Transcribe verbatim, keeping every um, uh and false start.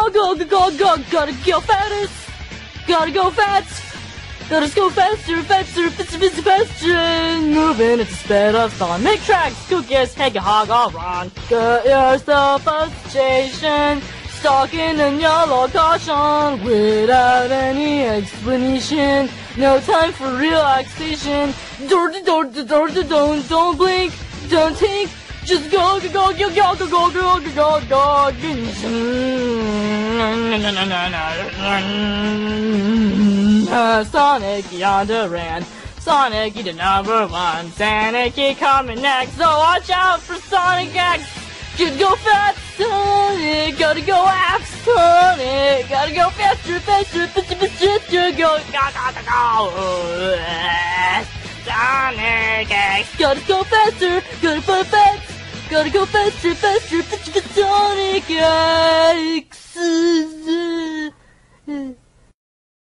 go, go, go, go, go, gotta go fast, gotta go fast, gotta go faster, faster, faster, faster, faster, moving at the speed of sound. Make tracks, who gets heck a hog all run. Get yourself a station, stuck in a yellow caution, without any explanation. No time for relaxation. Door to door to door to don't don't blink, don't think. Just go, go, go, go, go, go, go, go, go, go, go. Sonic Yonderan. Sonic, you the number one. Sonic, you coming next. So watch out for Sonic X. Just go fast, Sonic. Gotta go fast, Sonic. Gotta go faster, faster, faster, faster. Go, go, go, go, go. Sonic X. Gotta go faster, gotta go fast. Gotta go faster, faster, faster, Sonic X.